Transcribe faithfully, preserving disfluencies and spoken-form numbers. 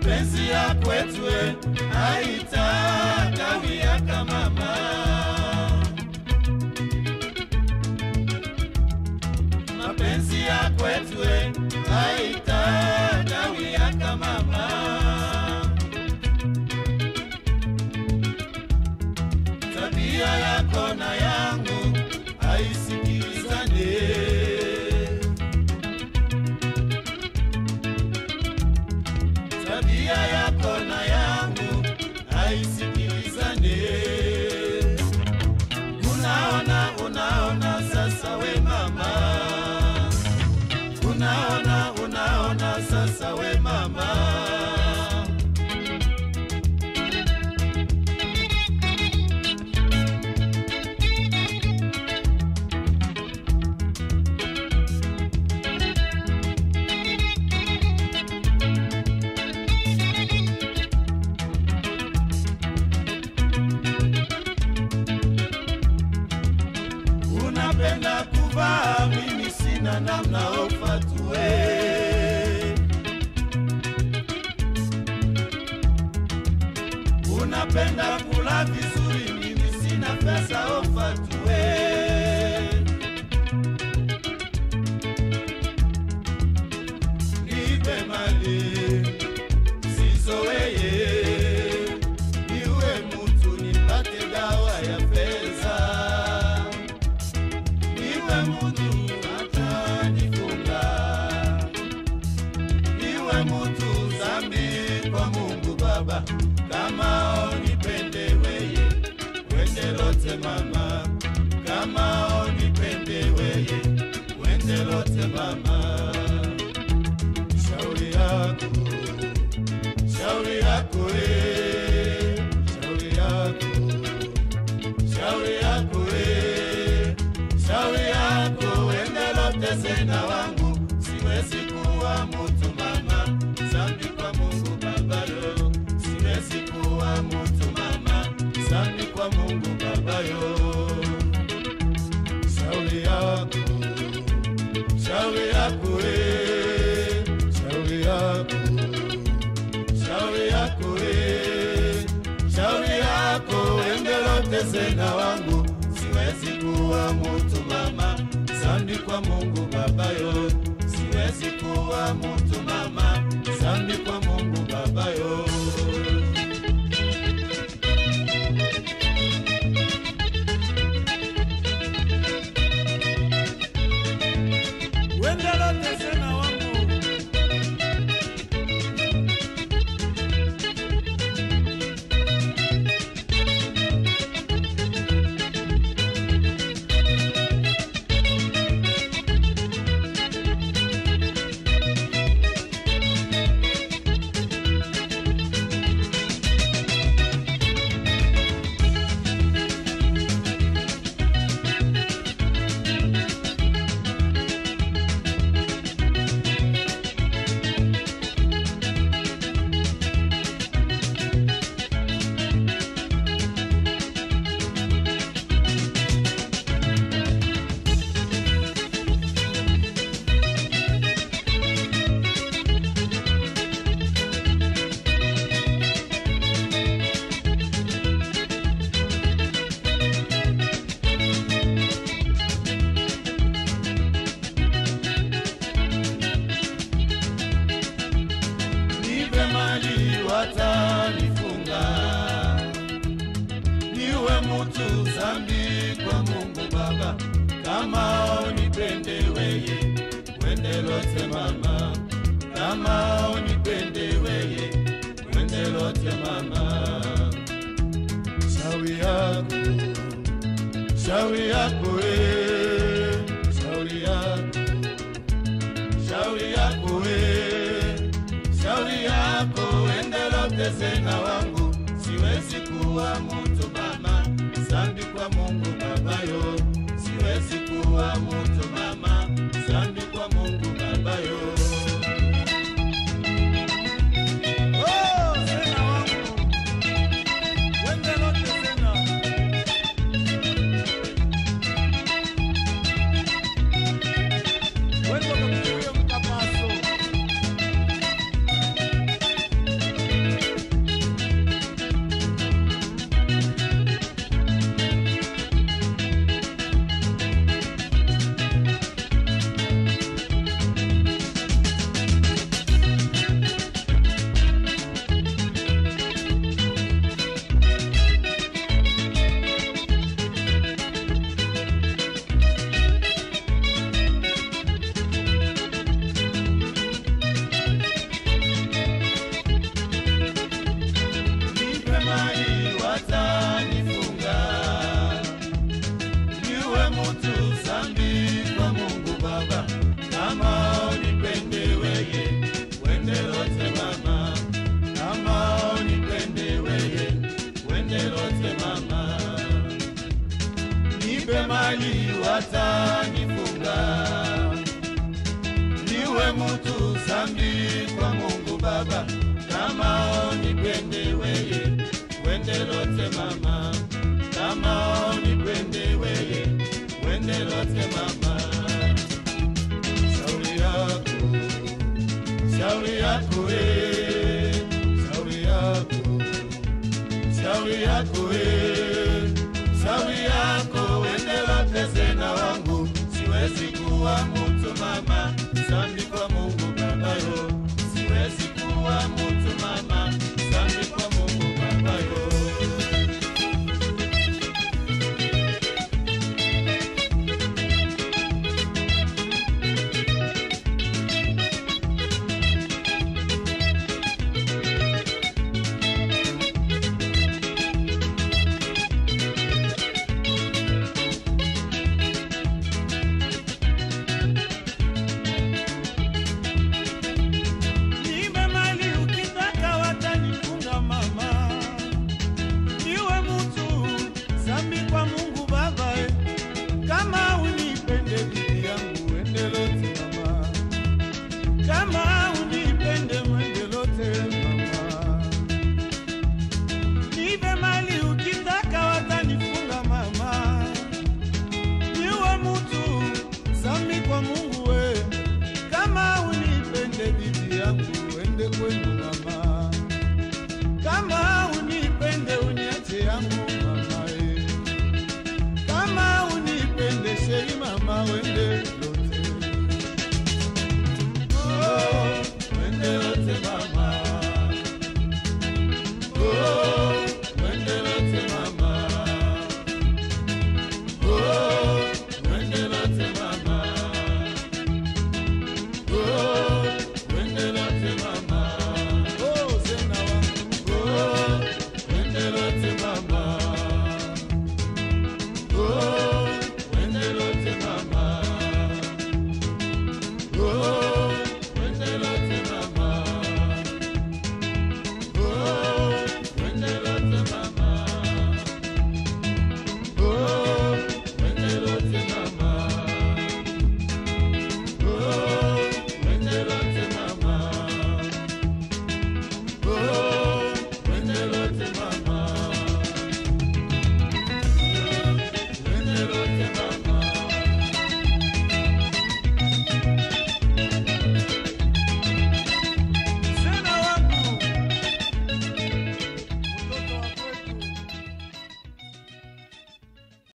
mapenzi ya kwetu haitakawia kama mama. Mapenzi ya kwetu haitakawia kama mama. Tabia yako na yangu haisikilizane. Tabia yako na yangu haisikilizane. Unaona, unaona sasa we mama. Unaona, unaona sasa we mama. Unapenda kuvaa, mimi sina namna ufatue. Unapenda kula vizuri, mimi sina pesa ufatue. Nipe mali sizoweye, niwe mtu nipate dawa ya pesa. Niwe mtu atanifunga, niwe mtu zambi kwa Mungu Baba. Kama onipende weye, wende lote mama. Kama onipende weye, wende lote mama. Shauri yako, shauri yako eh, shauri yako, shauri yako eh, shauri yako, wende lote sena wangu. Siwezi kuwa mtu mama, zambi kwa Mungu Baba yo. Siwezi kuwa mtu mama, zambi kwa Mungu Baba yo. Shauri yako, shauri yako eh, shauri yako, shauri yako eh, shauri yako, wende lote sena wangu. Siwezi kuwa mtu mama, zambi kwa Mungu Baba yo. Siwezi kuwa mtu mama, zambi kwa Mungu Baba yo. Wende lote sena wangu. Watanifunga, niwe mtu zambi kwa Mungu Baba. Kama onipende weye, wende lote mama. Kama onipende weye, wende lote mama. Shauri yako, shauri yako eh, shauri yako, shauri yako eh, shauri yako, wende lote sena wangu. Siwezi kuwa mtu mama, zambi kwa Mungu Baba yo. Siwezi kuwa mtu mama, zambi kwa Mungu Baba yo. Oh, sena wangu, wende lote sena. Wende lote mkapaso. kila mtu zambi kwa Mungu Baba. Kama unipende weye, wende lote mama. Kama unipende weye, wende lote mama. Shauri yako, shauri yako eh.